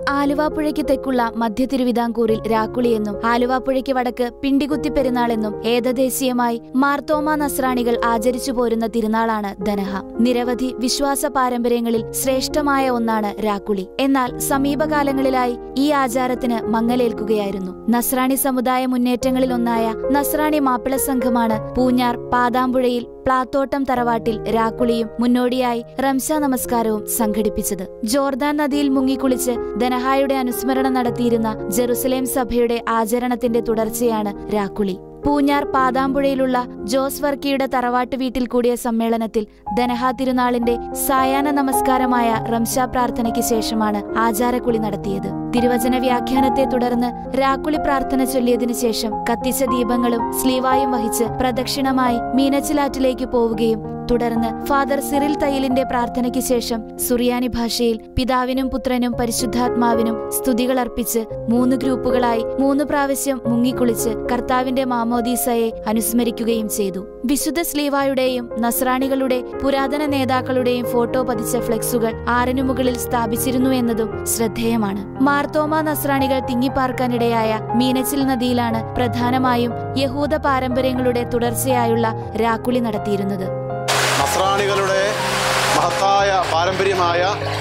ആലുവാപ്പുഴയ്ക്ക് തെക്കുള്ള മധ്യ തിരുവിതാംകൂറിൽ രാക്കുളിയെന്നും ആലുവാപ്പുഴയ്ക്ക് വടക്ക് പിണ്ടികുത്തി പെരുന്നാളെന്നും ഏകദേശീയമായി മാർത്തോമാ നസ്രാണികൾ ആചരിച്ചു പോരുന്ന തിരുനാളാണ് ദനഹ. നിരവധി വിശ്വാസ പാരമ്പര്യങ്ങളിൽ ശ്രേഷ്ഠമായ ഒന്നാണ് രാക്കുളി. എന്നാൽ സമീപകാലങ്ങളിലായി ഈ ആചാരത്തിന് മങ്ങലേൽക്കുകയായിരുന്നു. നസ്രാണി സമുദായ മുന്നേറ്റങ്ങളിലൊന്നായ നസ്രാണി മാപ്പിള സംഘമാണ് പൂഞ്ഞാർ പാതാമ്പുഴയിൽ പ്ലാത്തോട്ടം തറവാട്ടിൽ രാക്കുളിയും മുന്നോടിയായി റംസാ നമസ്കാരവും സംഘടിപ്പിച്ചത്. ജോർദാൻ നദിയിൽ മുങ്ങിക്കുളിച്ച് ദനഹായുടെ അനുസ്മരണം നടത്തിയിരുന്ന ജെറുസലേം സഭയുടെ ആചരണത്തിന്റെ തുടർച്ചയാണ് രാക്കുളി. പൂഞ്ഞാർ പാതാമ്പുഴയിലുള്ള ജോസ് വർക്കിയുടെ തറവാട്ട് വീട്ടിൽ കൂടിയ സമ്മേളനത്തിൽ ദനഹ തിരുനാളിന്റെ സായാഹ്ന നമസ്കാരമായ റംസാ പ്രാർത്ഥനയ്ക്ക് ശേഷമാണ് ആചാരക്കുളി നടത്തിയത്. തിരുവചന വ്യാഖ്യാനത്തെ തുടർന്ന് രാക്കുളി പ്രാർത്ഥന ചൊല്ലിയതിനു ശേഷം കത്തിച്ച ദീപങ്ങളും സ്ലീവായും വഹിച്ച് പ്രദക്ഷിണമായി മീനച്ചിലാറ്റിലേക്ക് പോവുകയും തുടർന്ന് ഫാദർ സിറിൽ തയ്യലിന്റെ പ്രാർത്ഥനയ്ക്ക് ശേഷം സുറിയാനി ഭാഷയിൽ പിതാവിനും പുത്രനും പരിശുദ്ധാത്മാവിനും സ്തുതികൾ അർപ്പിച്ച് 3 ഗ്രൂപ്പുകളായി 3 പ്രാവശ്യം മുങ്ങിക്കുളിച്ച് കർത്താവിന്റെ മാമോദീസയെ അനുസ്മരിക്കുകയും ചെയ്തു. വിശുദ്ധ സ്ലീവായുടെയും നസ്രാണികളുടെ പുരാതന നേതാക്കളുടെയും ഫോട്ടോ പതിച്ച ഫ്ലെക്സുകൾ ആറിനു മുകളിൽ സ്ഥാപിച്ചിരുന്നു എന്നതും ശ്രദ്ധേയമാണ്. മാർത്തോമാ നസ്രാണികൾ തിങ്ങിപ്പാർക്കാനിടയായ മീനച്ചിൽ നദിയിലാണ് പ്രധാനമായും യഹൂദ പാരമ്പര്യങ്ങളുടെ തുടർച്ചയായുള്ള രാക്കുളി നടത്തിയിരുന്നത്. നസ്രാണികളുടെ മഹത്തായ പാരമ്പര്യമായ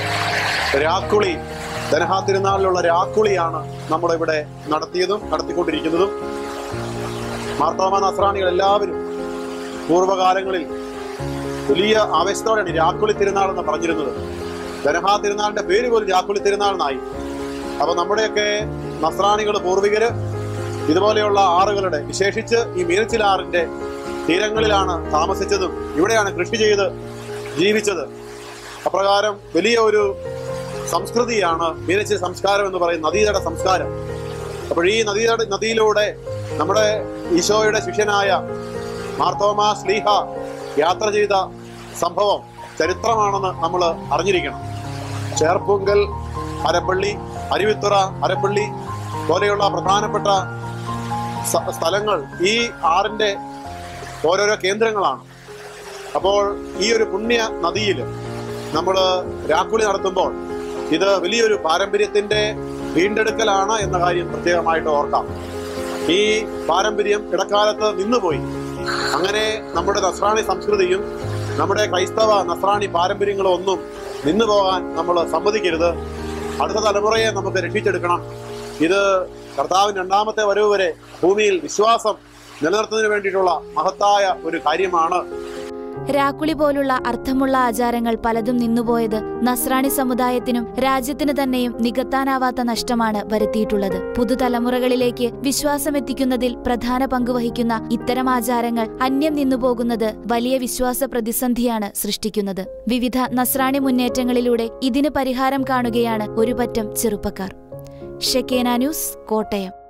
രാക്കുളി, ദനഹ തിരുനാളിലുള്ള രാക്കുളിയാണ് നമ്മളിവിടെ നടത്തിയതും നടത്തിക്കൊണ്ടിരിക്കുന്നതും. മാർത്തോമാ നസ്രാണികൾ എല്ലാവരും പൂർവ്വകാലങ്ങളിൽ വലിയ ആവേശത്തോടെയാണ് രാക്കുളി തിരുനാൾ എന്ന് പറഞ്ഞിരുന്നത്. ദനഹ തിരുനാളിന്റെ പേര് പോലും രാക്കുളി തിരുനാളിനായി. അപ്പൊ നമ്മുടെയൊക്കെ നസ്രാണികൾ പൂർവികര് ഇതുപോലെയുള്ള ആറുകളുടെ, വിശേഷിച്ച് ഈ മീനച്ചിലാറിന്റെ തീരങ്ങളിലാണ് താമസിച്ചതും ഇവിടെയാണ് കൃഷി ചെയ്ത് ജീവിച്ചത്. അപ്രകാരം വലിയ ഒരു സംസ്കൃതിയാണ് മീനച്ചിൽ സംസ്കാരം എന്ന് പറയുന്ന നദീതട സംസ്കാരം. അപ്പോൾ ഈ നദിയിലൂടെ നമ്മുടെ ഈശോയുടെ ശിഷ്യനായ മാർത്തോമാ ശ്ലീഹ യാത്ര ചെയ്ത സംഭവം ചരിത്രമാണെന്ന് നമ്മൾ അറിഞ്ഞിരിക്കണം. ചേർപ്പുങ്കൽ, അരപ്പള്ളി, അരുവിത്തുറ, അരപ്പള്ളി പോലെയുള്ള പ്രധാനപ്പെട്ട സ്ഥലങ്ങൾ ഈ ആറിന്റെ ഓരോരോ കേന്ദ്രങ്ങളാണ്. അപ്പോൾ ഈ ഒരു പുണ്യ നദിയിൽ നമ്മൾ രാക്കുളി നടത്തുമ്പോൾ ഇത് വലിയൊരു പാരമ്പര്യത്തിന്റെ വീണ്ടെടുക്കലാണ് എന്ന കാര്യം പ്രത്യേകമായിട്ട് ഓർക്കാം. ഈ പാരമ്പര്യം ഇടക്കാലത്ത് നിന്നുപോയി. അങ്ങനെ നമ്മുടെ നസ്രാണി സംസ്കൃതിയും നമ്മുടെ ക്രൈസ്തവ നസ്രാണി പാരമ്പര്യങ്ങളും ഒന്നും നിന്നു പോകാൻ നമ്മൾ സമ്മതിക്കരുത്. അടുത്ത തലമുറയെ നമുക്ക് രക്ഷിച്ചെടുക്കണം. ഇത് കർത്താവിന്റെ 2ാമത്തെ വരവ് വരെ ഭൂമിയിൽ വിശ്വാസം നിലനിർത്തുന്നതിന് വേണ്ടിയിട്ടുള്ള മഹത്തായ ഒരു കാര്യമാണ്. രാക്കുളി പോലുള്ള അർത്ഥമുള്ള ആചാരങ്ങൾ പലതും നിന്നുപോയത് നസ്രാണി സമുദായത്തിനും രാജ്യത്തിന് തന്നെയും നികത്താനാവാത്ത നഷ്ടമാണ് വരുത്തിയിട്ടുള്ളത്. പുതുതലമുറകളിലേക്ക് വിശ്വാസമെത്തിക്കുന്നതിൽ പ്രധാന പങ്കുവഹിക്കുന്ന ഇത്തരം ആചാരങ്ങൾ അന്യം നിന്നുപോകുന്നത് വലിയ വിശ്വാസ പ്രതിസന്ധിയാണ് സൃഷ്ടിക്കുന്നത്. വിവിധ നസ്രാണി മുന്നേറ്റങ്ങളിലൂടെ ഇതിന് പരിഹാരം കാണുകയാണ് ഒരു പറ്റം ചെറുപ്പക്കാർ. Shekinah news, Kottayam.